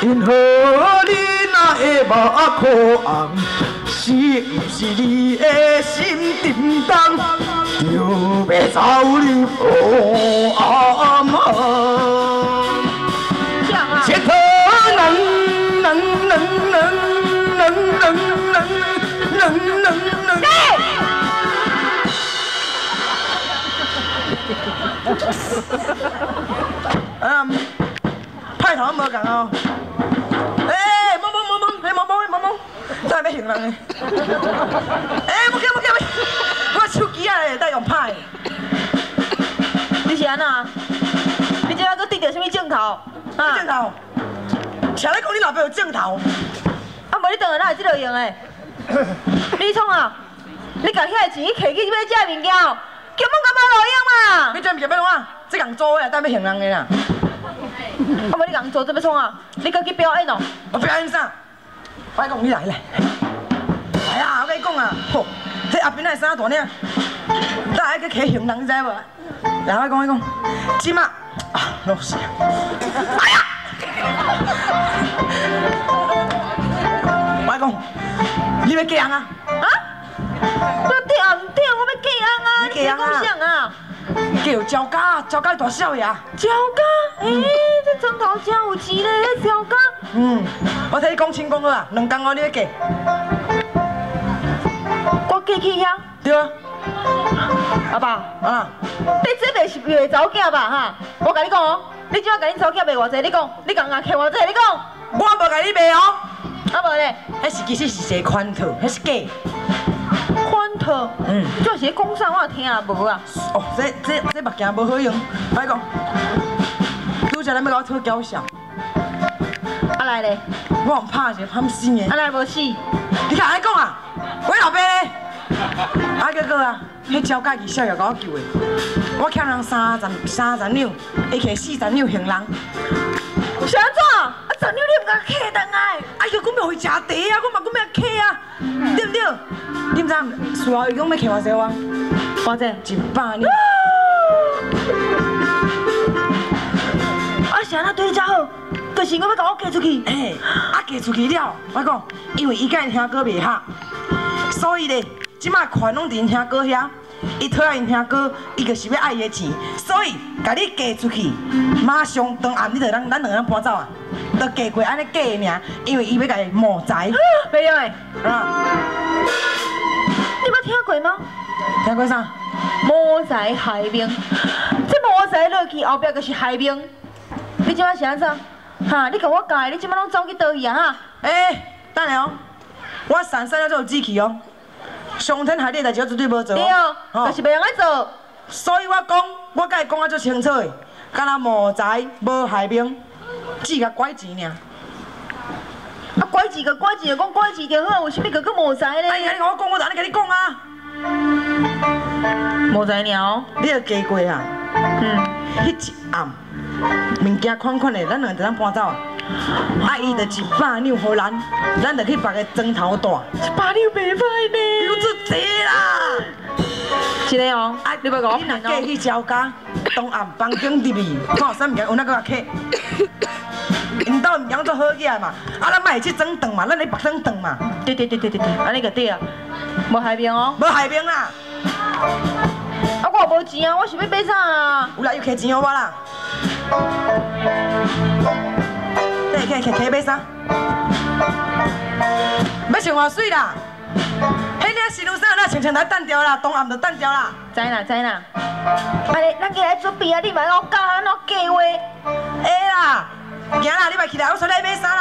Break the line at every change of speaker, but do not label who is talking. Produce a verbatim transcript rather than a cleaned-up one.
因何你那会目可红？是毋是你的心沉重？就要走入黑暗门。切头能能能能能能能能能能。啊，派头无共哦。哎，摸摸摸摸，嘿摸摸嘿摸摸，真系要行人诶！哎，冇叫冇叫，我手机啊会当用拍。
你是安那？你今仔搁得到什么镜头？啊？
镜头？听你讲你老爸有镜头。
啊，无你当然哪会即落用诶？你创啊？你甲遐个钱摕去买遮物件，根本甲无路用嘛！
你这物件要弄啊？这人做诶，当要行人诶啦。
啊，无你共做做要创啊？你搁去表演哦？
我表演啥？我讲你来来，来啊！我跟你讲啊，吼，这阿斌那衫大领，咱爱去摕行人，你知无？来，我讲我讲，即马啊，老师，哎呀！我讲，你要嫁人啊？
啊？我对啊，唔对，我要嫁人啊！
你嫁人啊？
讲啥啊？
叫焦家，焦家大少爷。
焦家？诶，这庄头真有钱咧，这焦家。
嗯，我替你讲清讲好啊，两工后你要嫁。
我嫁去遐？
对啊。
阿爸，
啊，
你这袂是袂查某囝吧？哈，我甲你讲哦，你怎啊甲恁查某囝卖偌济？你讲，你共人客偌济？你讲，
我无甲你卖哦。
啊无咧，
迄是其实是一个款套，迄是假。
款套？嗯，这是讲啥我听啊无啊？
哦，这这这目镜无好用，我讲，拄则咱要甲我讨搞笑。
啊来咧，
我用拍者喊死的。
啊来无死？
你看安讲啊，我老爸咧，啊哥哥啊，迄焦家己逍遥甲我救的，我欠人三十三十两，会摕四十两行人。
是安怎？啊十两你唔甲客倒来？
哎呦，我咪会食茶啊，我嘛我咪客啊，对不对？你唔知事后伊讲要客偌济哇？
偌济？
一百两。
啊是安那对你遮好，就是我要甲我嫁出去。
嘿，啊嫁出去了，我讲，因为伊甲因兄哥袂合，所以咧，即摆款拢伫因兄哥遐。伊讨厌因兄哥，伊就是要爱伊的钱，所以甲你嫁出去，马上当暗你就咱咱两个人搬走啊，就嫁过安尼嫁的尔，因为伊要甲伊谋财。
袂用诶，
啊，
你捌听过吗？
听过啥？
谋财害命，这谋财落去后壁就是害命。你即摆是安怎？哈，你甲我教的，你即摆拢走去倒去啊哈？
诶，等下哦，我散散了就有志气哦。上天害你的代志，我绝对无做。
对哦，就是袂用爱做。
所以我讲，我甲伊讲啊足清楚的，敢若谋财无害命，只甲拐钱尔。
啊，拐钱个拐钱，讲拐钱就好，为什么个个谋财咧？
哎呀，你甲我讲，我就安尼甲你讲啊。
谋财鸟，
你著加过啊。
嗯，
迄一暗，物件款款的，咱两个就当搬走啊。啊，伊就一百两互咱，咱就去别个庄头住。
一百两袂歹呢。
有出济啦！
是的哦，
啊，
你要甲我
你若
骗哦。
嫁去焦家，当暗房间入去，看有啥物件有哪个客。因兜物件做好起来嘛，啊，咱卖去装饭嘛，咱咧别装饭嘛。
对对对对对对，安尼个对啊，无害命哦。
无害命啦。
啊，我无钱啊，我想要买啥啊？
有啦，又摕钱互我啦。摕摕摕摕买啥？要穿偌水啦？迄领新娘衫，咱穿穿来等掉啦，当暗就等掉啦。
知啦知啦。安尼，咱起来准备啊！你莫我教安怎计划。
会啦，行啦，你莫起来，我带你买衫